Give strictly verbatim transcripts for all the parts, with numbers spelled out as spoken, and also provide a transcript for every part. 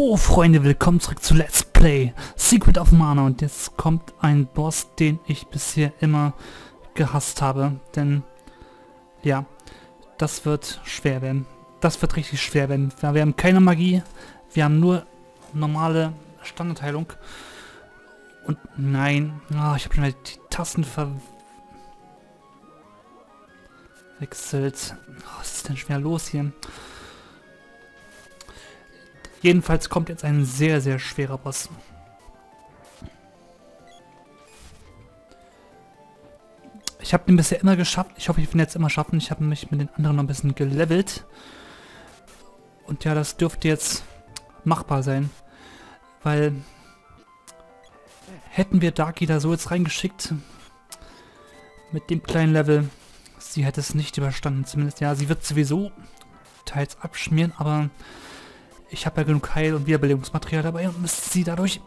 So, Freunde, willkommen zurück zu Let's Play Secret of Mana. Und jetzt kommt ein Boss, den ich bisher immer gehasst habe. Denn, ja, das wird schwer werden. Das wird richtig schwer werden. Wir haben keine Magie, wir haben nur normale Standardheilung. Und nein, oh, ich habe schon wieder die Tasten verwechselt. Oh, was ist denn schwer los hier? Jedenfalls kommt jetzt ein sehr, sehr schwerer Boss. Ich habe den bisher immer geschafft. Ich hoffe, ich will ihn jetzt immer schaffen. Ich habe mich mit den anderen noch ein bisschen gelevelt. Und ja, das dürfte jetzt machbar sein. Weil hätten wir Darky da so jetzt reingeschickt, mit dem kleinen Level, sie hätte es nicht überstanden. Zumindest, ja, sie wird sowieso teils abschmieren, aber ich habe ja genug Heil- und Wiederbelebungsmaterial dabei und müsste sie dadurch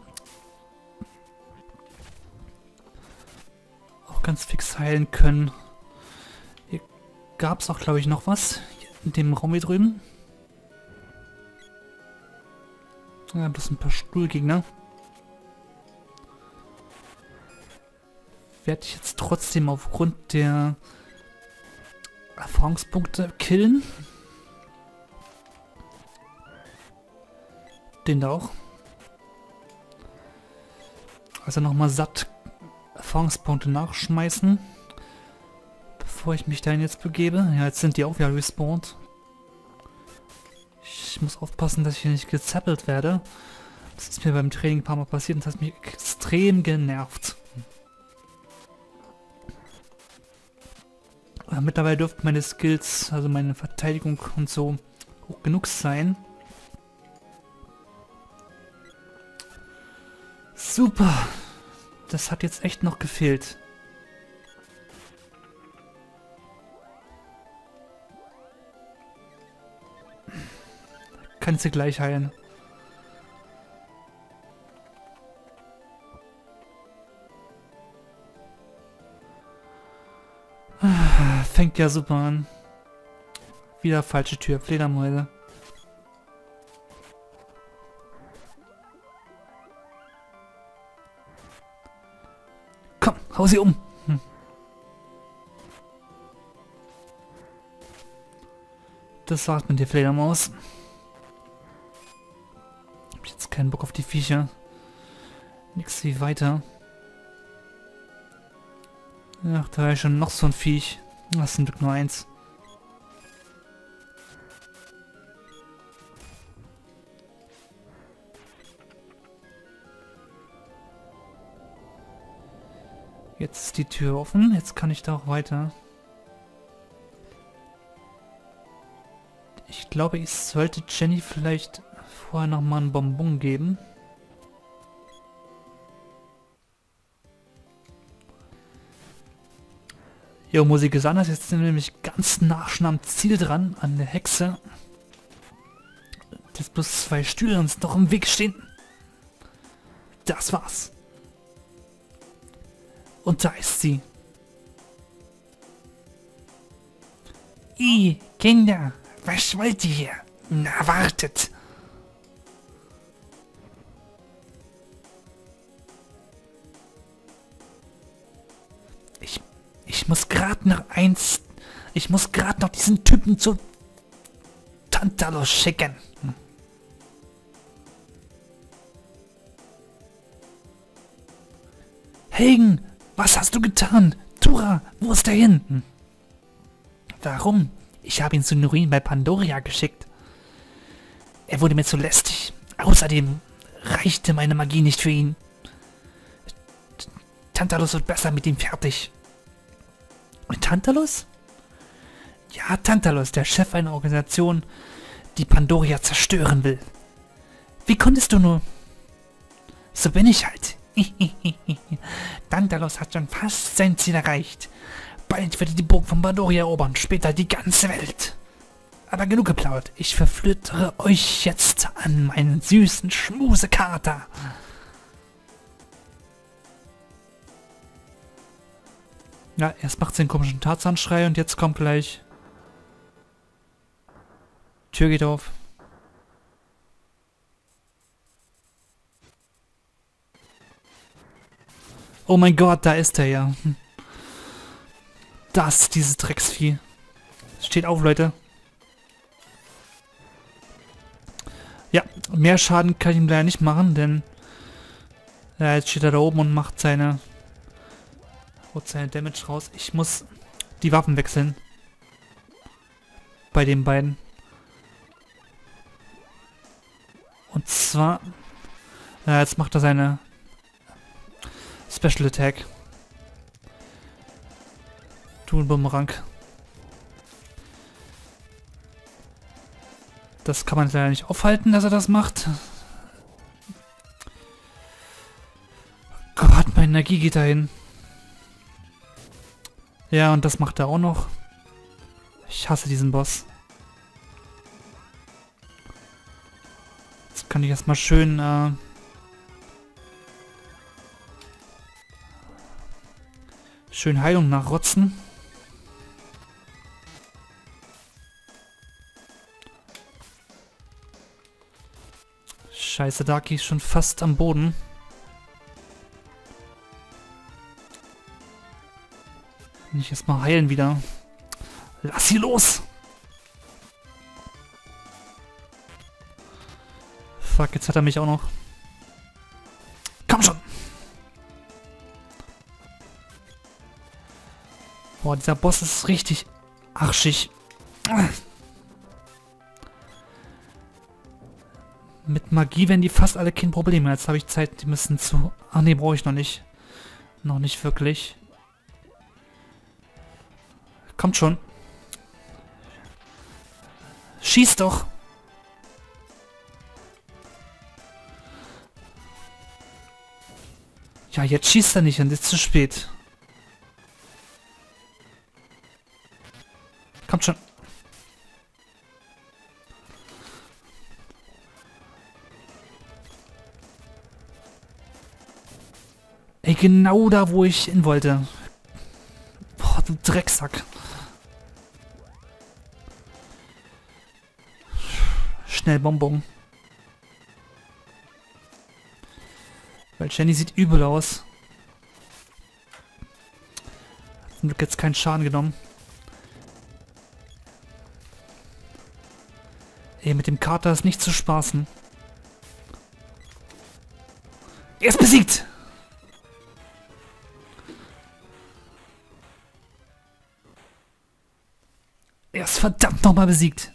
auch ganz fix heilen können. Hier gab es auch, glaube ich, noch was in dem Raum hier drüben. Ja, bloß ein paar Stuhlgegner. Werde ich jetzt trotzdem aufgrund der Erfahrungspunkte killen. Den da auch. Also nochmal satt Erfahrungspunkte nachschmeißen. Bevor ich mich dahin jetzt begebe. Ja, jetzt sind die auch wieder respawned. Ich muss aufpassen, dass ich hier nicht gezappelt werde. Das ist mir beim Training ein paar Mal passiert und das hat mich extrem genervt. Aber mittlerweile dürften meine Skills, also meine Verteidigung und so, hoch genug sein. Super! Das hat jetzt echt noch gefehlt. Kannst du gleich heilen. Fängt ja super an. Wieder falsche Tür, Fledermäuse. Komm, hau sie um. Hm. Das sagt man dir, Fledermaus. Hab jetzt keinen Bock auf die Viecher. Nix wie weiter. Ach, da ist schon noch so ein Viech. Das sind nur eins. Jetzt ist die Tür offen. Jetzt kann ich da auch weiter. Ich glaube, ich sollte Jenny vielleicht vorher noch mal einen Bonbon geben. Jo, Musik ist anders. Jetzt sind wir nämlich ganz nah schon am Ziel dran, an der Hexe. Jetzt bloß zwei Stühle uns noch im Weg stehen. Das war's. Und da ist sie. I, Kinder, was wollt ihr hier? Na, wartet. Ich, ich muss gerade noch eins... Ich muss gerade noch diesen Typen zu Tantalus schicken. Hm. Hagen! Was hast du getan? Tura, wo ist er hin? Hm. Warum? Ich habe ihn zu den Ruinen bei Pandoria geschickt. Er wurde mir zu lästig. Außerdem reichte meine Magie nicht für ihn. Tantalus wird besser mit ihm fertig. Und Tantalus? Ja, Tantalus, der Chef einer Organisation, die Pandoria zerstören will. Wie konntest du nur? So bin ich halt. Tantalus hat schon fast sein Ziel erreicht. Bald wird er die Burg von Pandoria erobern, später die ganze Welt. Aber genug geplaudert. Ich verflüttere euch jetzt an meinen süßen Schmusekater. Ja, erst macht sie einen komischen Tarzanschrei und jetzt kommt gleich... Tür geht auf. Oh mein Gott, da ist er ja. Das ist dieses Drecksvieh. Steht auf, Leute. Ja, mehr Schaden kann ich ihm leider nicht machen, denn ja, jetzt steht er da oben und macht seine, holt seine Damage raus. Ich muss die Waffen wechseln. Bei den beiden. Und zwar, ja, jetzt macht er seine Special Attack. Du ein Bumerang. Das kann man leider nicht aufhalten, dass er das macht. Gott, meine Energie geht dahin. Ja, und das macht er auch noch. Ich hasse diesen Boss. Jetzt kann ich erstmal schön äh, schön Heilung nachrotzen. Scheiße, Daki ist schon fast am Boden. Nicht erstmal heilen wieder. Lass sie los! Fuck, jetzt hat er mich auch noch. Komm schon! Boah, dieser Boss ist richtig arschig. Mit Magie werden die fast alle kein Problem. Jetzt habe ich Zeit, die müssen zu... Ach nee, brauche ich noch nicht. Noch nicht wirklich. Kommt schon. Schieß doch! Ja, jetzt schießt er nicht und ist zu spät. Kommt schon. Ey, genau da, wo ich hin wollte. Boah, du Drecksack. Schnell Bonbon. Weil Jenny sieht übel aus. Hat zum Glück jetzt keinen Schaden genommen. Ey, mit dem Kater ist nicht zu spaßen. Er ist besiegt! Er ist verdammt nochmal besiegt.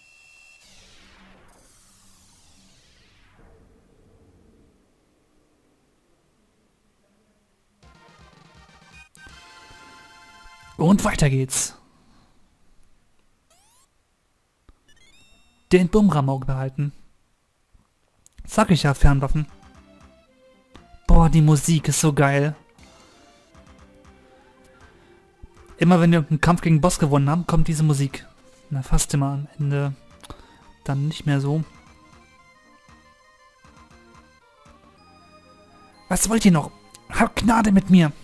Und weiter geht's. Den Bumerang im Auge behalten. Sag ich ja, Fernwaffen. Boah, die Musik ist so geil. Immer wenn wir einen Kampf gegen den Boss gewonnen haben, kommt diese Musik. Na, fast immer am Ende. Dann nicht mehr so. Was wollt ihr noch? Habt Gnade mit mir!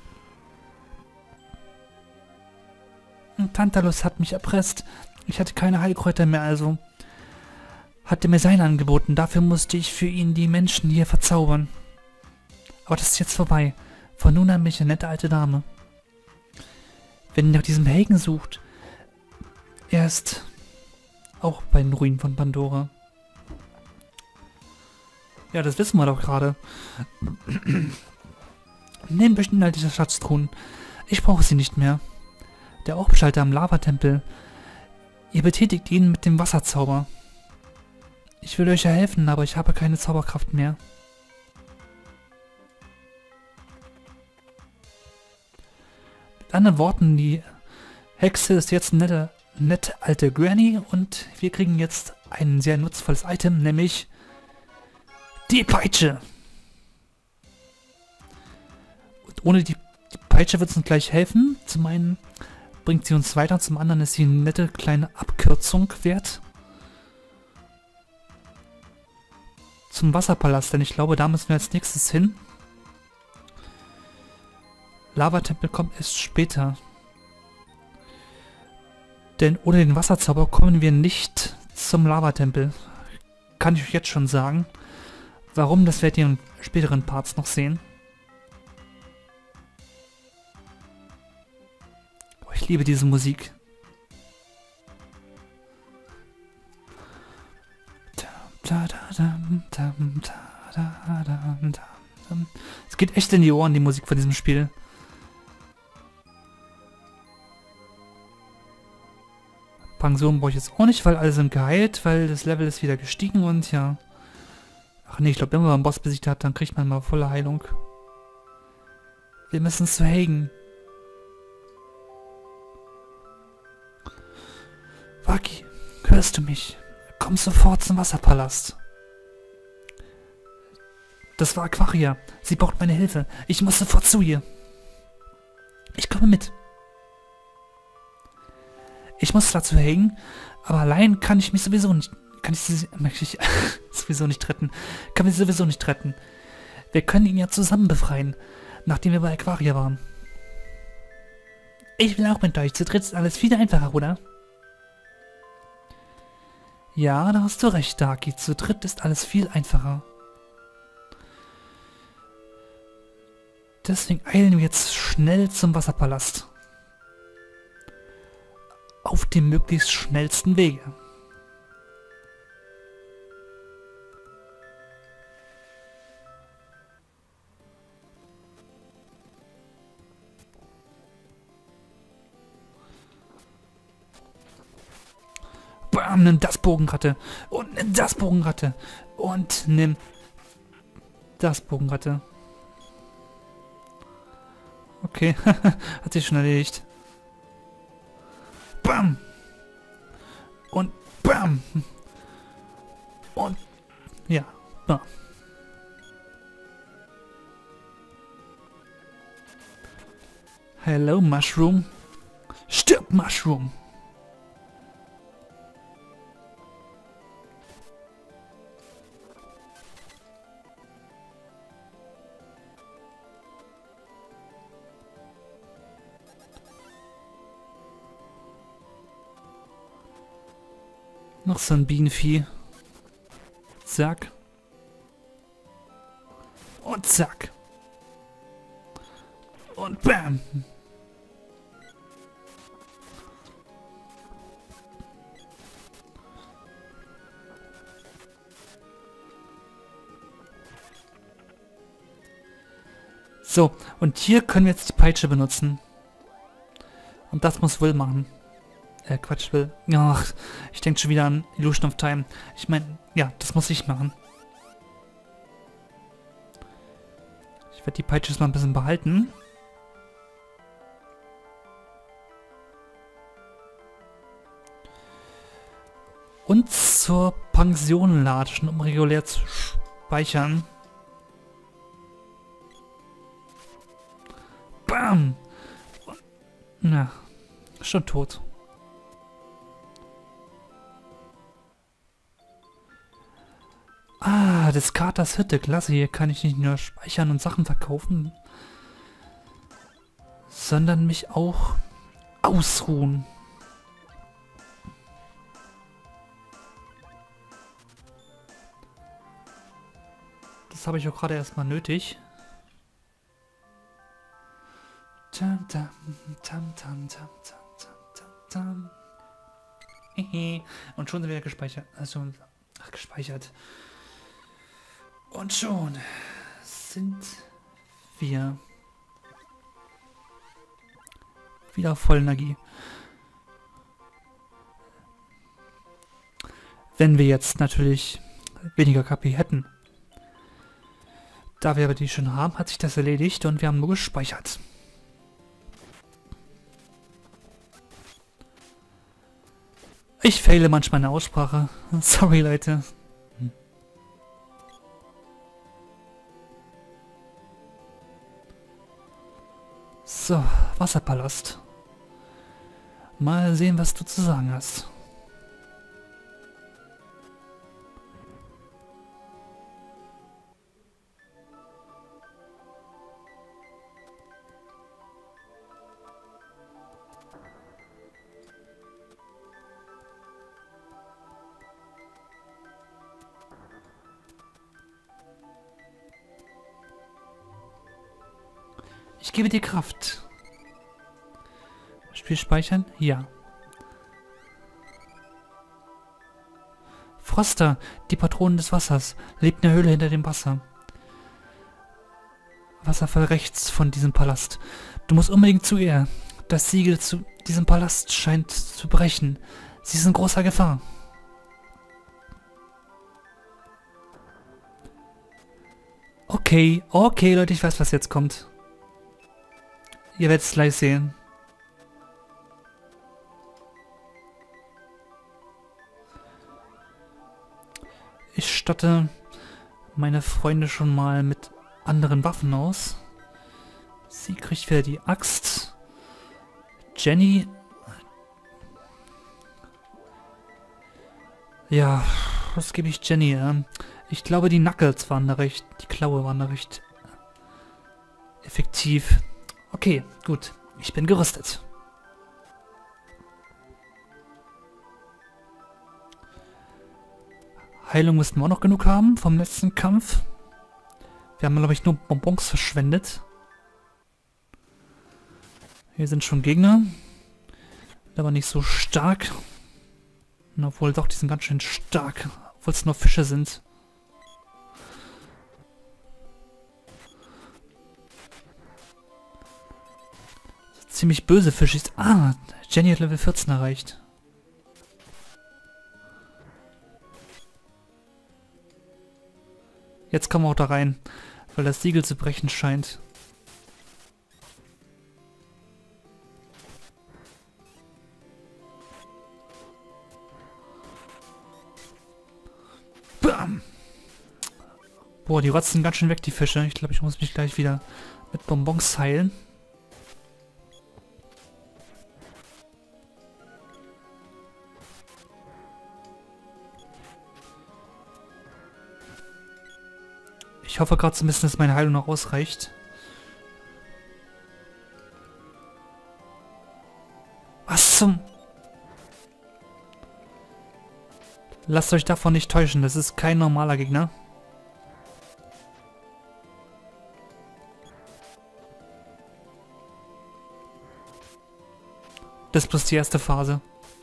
Tantalus hat mich erpresst. Ich hatte keine Heilkräuter mehr, also hatte mir sein angeboten. Dafür musste ich für ihn die Menschen hier verzaubern. Aber das ist jetzt vorbei. Von nun an bin ich eine nette alte Dame. Wenn ihr nach diesem Helden sucht, er ist auch bei den Ruinen von Pandora. Ja, das wissen wir doch gerade. Neben möchten Inhalt dieser Schatztruhen. Ich brauche sie nicht mehr. Der Aufbeschalter am Lavatempel. Ihr betätigt ihn mit dem Wasserzauber. Ich will euch ja helfen, aber ich habe keine Zauberkraft mehr. Mit anderen Worten, die Hexe ist jetzt eine nette, nette alte Granny und wir kriegen jetzt ein sehr nutzvolles Item, nämlich die Peitsche. Und ohne die, die Peitsche wird es uns gleich helfen. Zum einen bringt sie uns weiter, zum anderen ist sie eine nette kleine Abkürzung wert. Zum Wasserpalast, denn ich glaube, da müssen wir als nächstes hin. Lavatempel kommt erst später. Denn ohne den Wasserzauber kommen wir nicht zum Lavatempel. Kann ich euch jetzt schon sagen. Warum, das werdet ihr in späteren Parts noch sehen. Ich liebe diese Musik. Es geht echt in die Ohren, die Musik von diesem Spiel. Pension brauche ich jetzt auch nicht, weil alle sind geheilt, weil das Level ist wieder gestiegen und ja. Ach nee, ich glaube, wenn man einen Boss besiegt hat, dann kriegt man mal volle Heilung. Wir müssen zu Hagen. Waki, hörst du mich? Komm sofort zum Wasserpalast. Das war Aquaria. Sie braucht meine Hilfe. Ich muss sofort zu ihr. Ich komme mit. Ich muss dazu hängen, aber allein kann ich mich sowieso nicht... Kann ich sie möchte ich sowieso nicht retten. Kann mich sowieso nicht retten. Wir können ihn ja zusammen befreien, nachdem wir bei Aquaria waren. Ich will auch mit euch. Zu dritt ist alles viel einfacher, oder? Ja, da hast du recht, Daki. Zu dritt ist alles viel einfacher. Deswegen eilen wir jetzt schnell zum Wasserpalast. Auf dem möglichst schnellsten Wege. Bam, nimm das Bogenratte. Und nimm das Bogenratte. Und nimm das Bogenratte. Okay, hat sich schon erledigt. Bam! Und bam! Und ja, bam. Hello, Mushroom. Stirb, Mushroom! Noch so ein Bienenvieh. Zack. Und zack. Und bam. So, und hier können wir jetzt die Peitsche benutzen. Und das muss Will machen. Äh, Quatsch, Will. Ach, ich denke schon wieder an Illusion of Time. Ich meine, ja, das muss ich machen. Ich werde die Peitsche mal ein bisschen behalten. Und zur Pension latschen, um regulär zu speichern. Bam! Na, schon tot. Ah, das Katers Hütte, klasse. Hier kann ich nicht nur speichern und Sachen verkaufen, sondern mich auch ausruhen. Das habe ich auch gerade erstmal nötig. Tam, tam, tam, tam, tam, tam, tam, tam. Und schon sind wir gespeichert. Also, ach, gespeichert. Und schon sind wir wieder voll Energie. Wenn wir jetzt natürlich weniger K P hätten. Da wir die schon haben, hat sich das erledigt und wir haben nur gespeichert. Ich fehle manchmal in der Aussprache. Sorry, Leute. So, Wasserpalast. Mal sehen, was du zu sagen hast. Ich gebe dir Kraft. Spiel speichern? Ja. Froster, die Patronin des Wassers, lebt in der Höhle hinter dem Wasser. Wasserfall rechts von diesem Palast. Du musst unbedingt zu ihr. Das Siegel zu diesem Palast scheint zu brechen. Sie ist in großer Gefahr. Okay, okay, Leute, ich weiß, was jetzt kommt. Ihr werdet es gleich sehen. Ich statte meine Freunde schon mal mit anderen Waffen aus. Sie kriegt wieder die Axt. Jenny. Ja, was gebe ich Jenny? Ähm, ich glaube, die Knuckles waren da recht, die Klaue waren da recht effektiv. Okay, gut. Ich bin gerüstet. Heilung müssten wir auch noch genug haben vom letzten Kampf. Wir haben, glaube ich, nur Bonbons verschwendet. Hier sind schon Gegner. Aber nicht so stark. Obwohl doch, die sind ganz schön stark. Obwohl es nur Fische sind. Ziemlich böse Fische ist. Ah, Jenny hat Level vierzehn erreicht. Jetzt kommen wir auch da rein, weil das Siegel zu brechen scheint. Bam! Boah, die rotzen ganz schön weg, die Fische. Ich glaube, ich muss mich gleich wieder mit Bonbons heilen. Ich hoffe gerade so ein bisschen, dass meine Heilung noch ausreicht. Was zum... Lasst euch davon nicht täuschen, das ist kein normaler Gegner. Das ist bloß die erste Phase.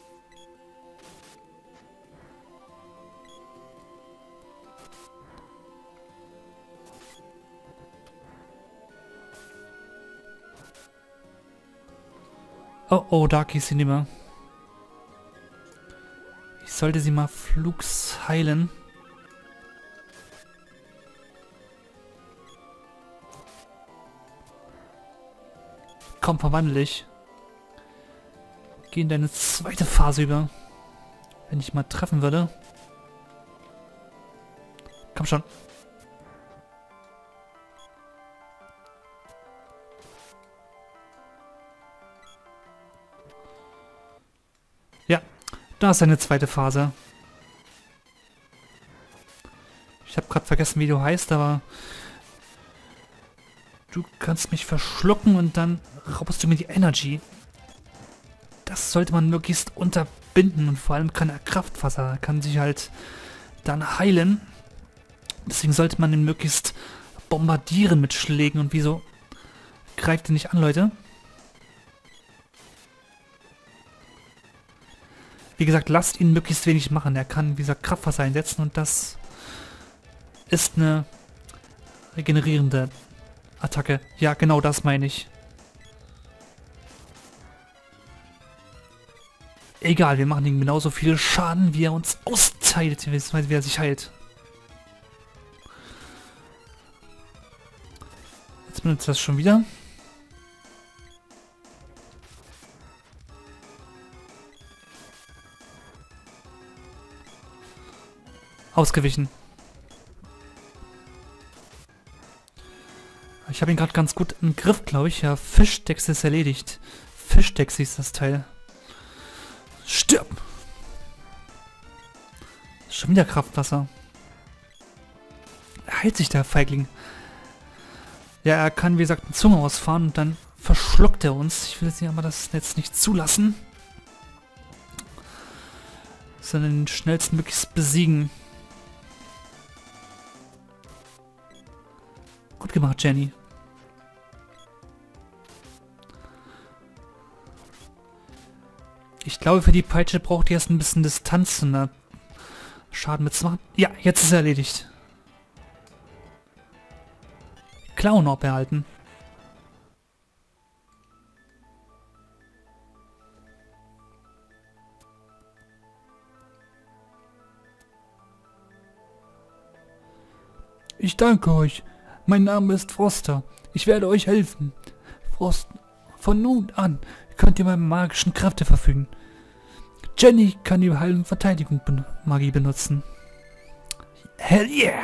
Oh, oh, Darky ist sie nicht mehr. Ich sollte sie mal flugs heilen. Komm, verwandle dich. Geh in deine zweite Phase über. Wenn ich mal treffen würde. Komm schon. Ja, da ist eine zweite Phase. Ich habe gerade vergessen, wie du heißt, aber du kannst mich verschlucken und dann raubst du mir die Energy. Das sollte man möglichst unterbinden und vor allem kann er Kraftwasser, kann sich halt dann heilen. Deswegen sollte man ihn möglichst bombardieren mit Schlägen und wieso greift ihr nicht an, Leute? Wie gesagt, lasst ihn möglichst wenig machen. Er kann, wie gesagt, Kraftwasser einsetzen und das ist eine regenerierende Attacke. Ja, genau das meine ich. Egal, wir machen ihm genauso viel Schaden, wie er uns austeilt, beziehungsweise wie er sich heilt. Jetzt benutzt er das schon wieder. Ausgewichen. Ich habe ihn gerade ganz gut im Griff, glaube ich. Ja, Fischdex ist erledigt. Fischdex ist das Teil. Stirb! Schon wieder Kraftwasser. Er heilt sich, der Feigling. Ja, er kann, wie gesagt, eine Zunge ausfahren und dann verschluckt er uns. Ich will jetzt aber das jetzt nicht zulassen. Sondern den schnellstmöglichst besiegen. Gut gemacht, Jenny. Ich glaube, für die Peitsche braucht ihr erst ein bisschen Distanz, um da Schaden mitzumachen. Ja, jetzt ist er erledigt. Clown-Orb erhalten. Ich danke euch. Mein Name ist Froster. Ich werde euch helfen. Frost, von nun an könnt ihr meine magischen Kräfte verfügen. Jenny kann die Heilung und Verteidigung ben Magie benutzen. Hell yeah!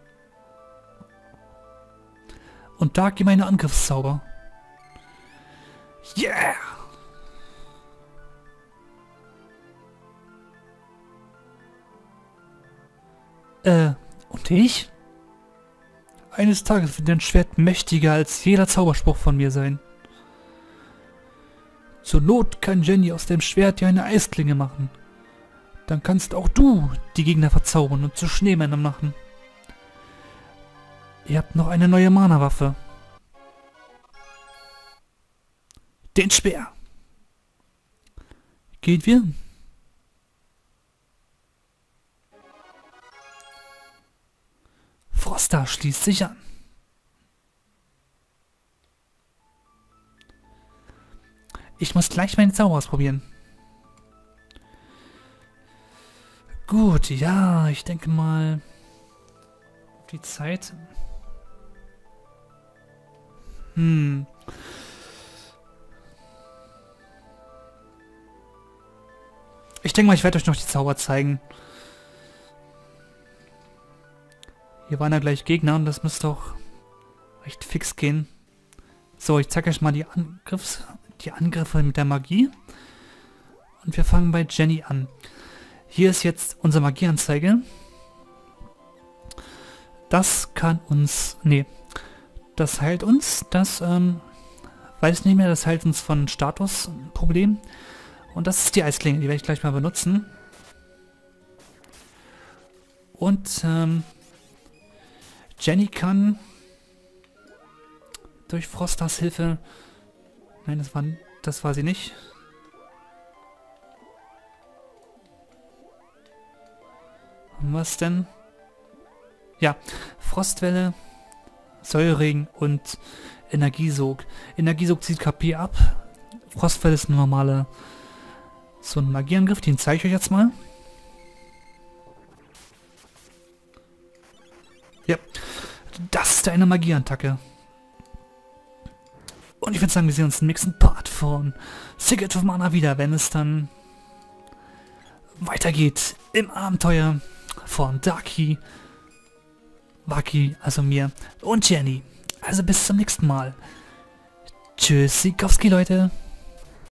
Und Darky meine Angriffszauber. Yeah! Äh, und ich? Eines Tages wird dein Schwert mächtiger als jeder Zauberspruch von mir sein. Zur Not kann Jenny aus dem Schwert ja eine Eisklinge machen. Dann kannst auch du die Gegner verzaubern und zu Schneemännern machen. Ihr habt noch eine neue Mana-Waffe. Den Speer. Geht wir? Froster schließt sich an. Ich muss gleich meine Zauber ausprobieren. Gut, ja, ich denke mal... Die Zeit... Hm... Ich denke mal, ich werde euch noch die Zauber zeigen. Hier waren ja gleich Gegner und das müsste auch recht fix gehen. So, ich zeige euch mal die, Angriffs die Angriffe mit der Magie. Und wir fangen bei Jenny an. Hier ist jetzt unsere Magieanzeige. Das kann uns... Nee, das heilt uns. Das, ähm, weiß nicht mehr, das heilt uns von Statusproblem. Und das ist die Eisklinge, die werde ich gleich mal benutzen. Und, ähm... Jenny kann durch Frosters Hilfe... Nein, das war, das war sie nicht. Was denn? Ja, Frostwelle, Säureregen und Energiesog. Energiesog zieht K P ab. Frostwelle ist eine normale... So ein Magieangriff, den zeige ich euch jetzt mal. Ja, das ist eine Magieattacke. Und ich würde sagen, wir sehen uns im nächsten Part von Secret of Mana wieder, wenn es dann weitergeht im Abenteuer von Darky, Waki, also mir und Jenny. Also bis zum nächsten Mal. Tschüss, Sikowski, Leute.